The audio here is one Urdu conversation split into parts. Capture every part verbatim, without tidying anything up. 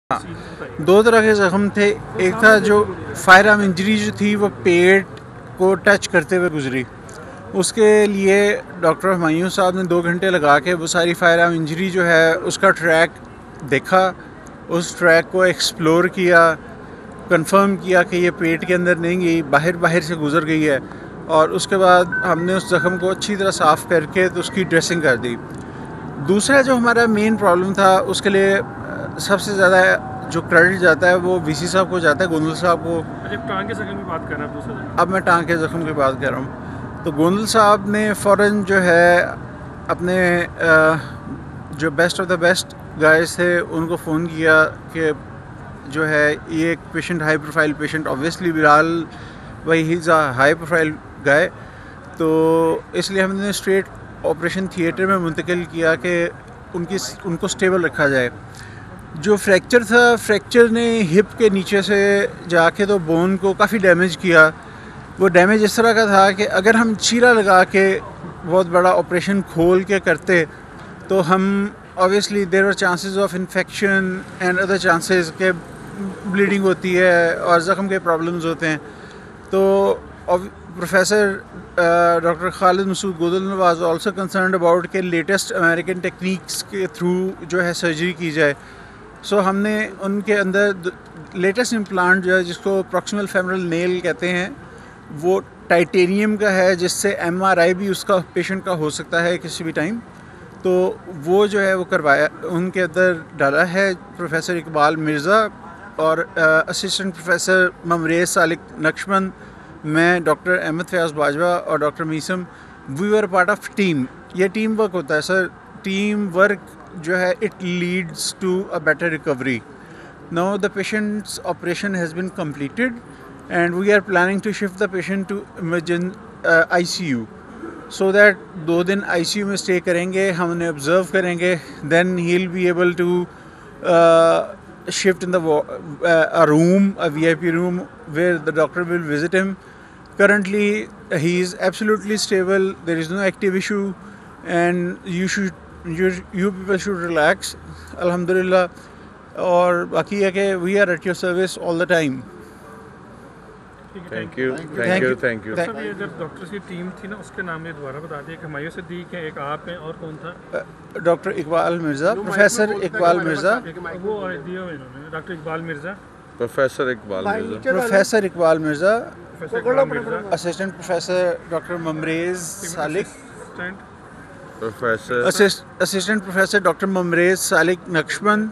دو طرح کے زخم تھے. ایک تھا جو فائر آرم انجری جو تھی وہ پیٹ کو ٹچ کرتے ہوئے گزری. اس کے لیے ڈاکٹر ہمایوں صاحب نے دو گھنٹے لگا کے وہ ساری فائر آرم انجری جو ہے اس کا ٹریک دیکھا, اس ٹریک کو ایکسپلور کیا, کنفرم کیا کہ یہ پیٹ کے اندر نہیں گئی, باہر باہر سے گزر گئی ہے, اور اس کے بعد ہم نے اس زخم کو اچھی طرح صاف کر کے تو اس کی ڈریسنگ کر دی. دوسرا جو ہمارا مین پرابلم تھا اس کے لیے سب سے زیادہ جو کریڈٹ جاتا ہے وہ وی سی صاحب کو جاتا ہے, گوندل صاحب کو. ٹانگ کے زخم کی بات کر رہا ہے دوسرا, اب میں ٹانگ کے زخم کی بات کر رہا ہوں. تو گوندل صاحب نے فوراً جو ہے اپنے جو best of the best guys تھے ان کو فون کیا کہ جو ہے یہ ایک patient high profile patient, obviously Bilal بھائی ہی از اے ہائی پروفائل گائے, تو اس لیے ہم نے اسٹریٹ آپریشن تھیٹر میں منتقل کیا کہ ان کی ان کو اسٹیبل رکھا جائے. جو فریکچر تھا, فریکچر نے ہپ کے نیچے سے جا کے تو بون کو کافی ڈیمیج کیا. وہ ڈیمیج اس طرح کا تھا کہ اگر ہم چیرا لگا کے بہت بڑا آپریشن کھول کے کرتے تو ہم obviously there are chances of infection and other chances کہ بلیڈنگ ہوتی ہے اور زخم کے پرابلمز ہوتے ہیں. تو professor doctor Khalid Masood Godal was also concerned about کہ لیٹسٹ امریکن ٹیکنیکس کے تھرو جو ہے سرجری کی جائے. سو ہم نے ان کے اندر لیٹسٹ امپلانٹ جو ہے جس کو پروکسیمل فیمرل نیل کہتے ہیں وہ ٹائٹینیم کا ہے, جس سے ایم آر آئی بھی اس کا پیشنٹ کا ہو سکتا ہے کسی بھی ٹائم. تو وہ جو ہے وہ کروایا, ان کے اندر ڈالا ہے پروفیسر اقبال مرزا اور assistant professor memories Salik Naqshband, میں ڈاکٹر احمد فیاض باجوہ اور doctor Maisam. We were part of team. یہ ٹیم ورک ہوتا ہے سر. ٹیم ورک جو ہے it leads to a better recovery. Now the patient's operation has been completed and we are planning to shift the patient to emergency I C U, so that دو دن آئی سی یو میں اسٹے کریں گے, ہم انہیں آبزرو کریں گے, then he will be able to shift in the a room, a V I P room where the doctor will visit him. Currently he is absolutely stable, there is no active issue, and you should you, you people should relax, alhamdulillah. اور باقی ہے کہ we are at your service all the time. Thank you thank you thank you. Sir یہ جب ڈاکٹرس کی ٹیم تھی نا اس کے نام یہ دوبارہ بتا دیا کہ ہمایوں صدیق ہے, ایک آپ ہیں, اور کون تھا؟ Doctor Iqbal Mirza, professor Iqbal Mirza. وہ دیا انہوں نے doctor Iqbal Mirza, professor Iqbal Mirza, professor Iqbal Mirza, assistant assistant professor doctor Mumraiz Salik, professor assistant professor doctor Mumraiz Salik Naqshband,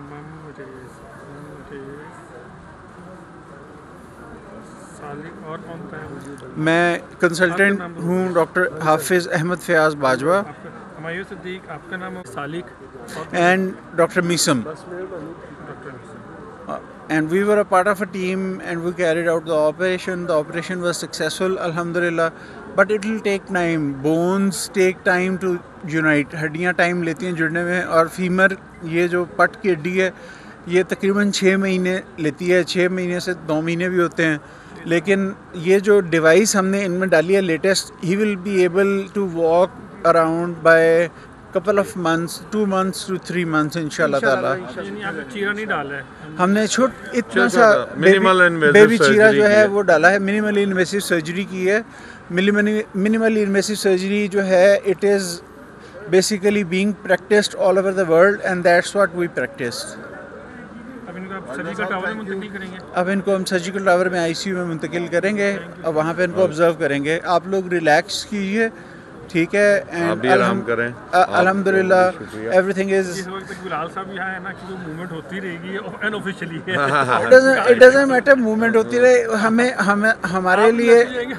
اور کون تھا؟ میں کنسلٹنٹ ہوں ڈاکٹر حافظ احمد فیاض باجوہ, ہمایوں صدیق, آپ کا نام Salik, and doctor Maisam. And we were a part of a team and we carried out the operation. The operation was successful, alhamdulillah, but it will take time. Bones take time to unite. ہڈیاں ٹائم لیتی ہیں جڑنے میں, اور فیمر یہ جو پٹ کی ہڈی ہے یہ تقریباً چھ مہینے لیتی ہے, چھ مہینے سے دو مہینے بھی ہوتے ہیں. لیکن یہ جو ڈیوائس ہم نے ان میں ڈالی ہے latest, he will be able to walk around by couple of months, two months to three months انشاءاللہ تعالیٰ. یعنی آپ نے چیرا نہیں ڈالا ہے؟ ہم نے چھوٹ اتنا سا بیبی چیرا جو ہے وہ ڈالا ہے, منیملی انویسو سرجری کی ہے. منیملی انویسو سرجری جو ہے it is basically being practised all over the world and that's what we practised. اب ان کو آپ سرجیکل ٹاور میں منتقل کریں گے؟ اب ان کو ہم سرجیکل ٹاور میں آئی سی یو میں منتقل کریں گے اور وہاں پہ ان کو آبزرو کریں گے. آپ لوگ ریلیکس کیجیے, ٹھیک ہے, آپ آرام کریں. الحمد للہ ایوری تھنگ از. اس وقت تک بلال صاحب یہاں ہے نا کہ جو موومنٹ ہوتی رہے گی unofficially, it doesn't matter movement ہوتی رہے, ہمیں ہمیں ہمارے لیے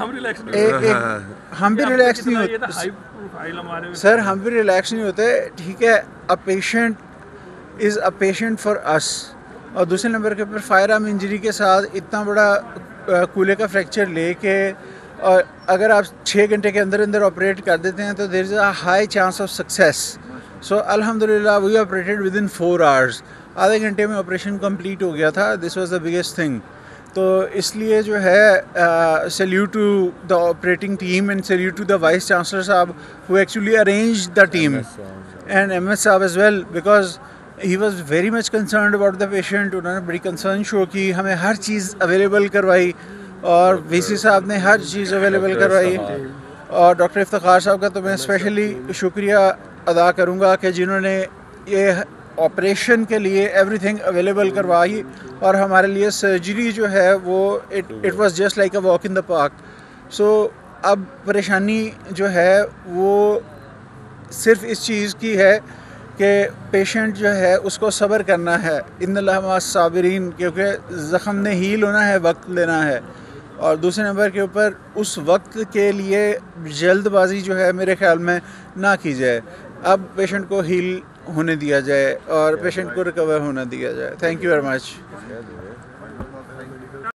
ہم بھی ریلیکس نہیں ہوتے سر, ہم بھی ریلیکس نہیں ہوتے, ٹھیک ہے. A patient is a patient for us. اور دوسرے نمبر کے اوپر فائر آرم انجری کے ساتھ اتنا بڑا کولے کا فریکچر لے کے, اور اگر آپ چھ گھنٹے کے اندر اندر آپریٹ کر دیتے ہیں تو there is a high chance of success. So الحمد للہ we operated within four hours. آدھے گھنٹے میں آپریشن کمپلیٹ ہو گیا تھا. This was the biggest thing. تو اس لیے جو ہے salute to the operating team and salute to the vice chancellor صاحب who actually arrange the team, and M S صاحب as well, because he was very much concerned about the patient. انہوں نے بڑی کنسرن شو کی, ہمیں ہر چیز اویلیبل کروائی اور وی سی صاحب نے ہر چیز اویلیبل کروائی. اور ڈاکٹر افتخار صاحب کا تو میں اسپیشلی شکریہ ادا کروں گا کہ جنہوں نے یہ آپریشن کے لیے ایوری تھنگ اویلیبل کروائی, اور ہمارے لیے سرجری جو ہے وہ it it was just like a walk in the park. So اب پریشانی جو ہے وہ صرف اس چیز کی ہے کہ پیشنٹ جو ہے اس کو صبر کرنا ہے, ان اللہ مع الصابرین, کیونکہ زخم نے ہیل ہونا ہے, وقت لینا ہے. اور دوسرے نمبر کے اوپر اس وقت کے لیے جلد بازی جو ہے میرے خیال میں نہ کی جائے. اب پیشنٹ کو ہیل ہونے دیا جائے اور پیشنٹ کو ریکور ہونا دیا جائے. Thank you very much.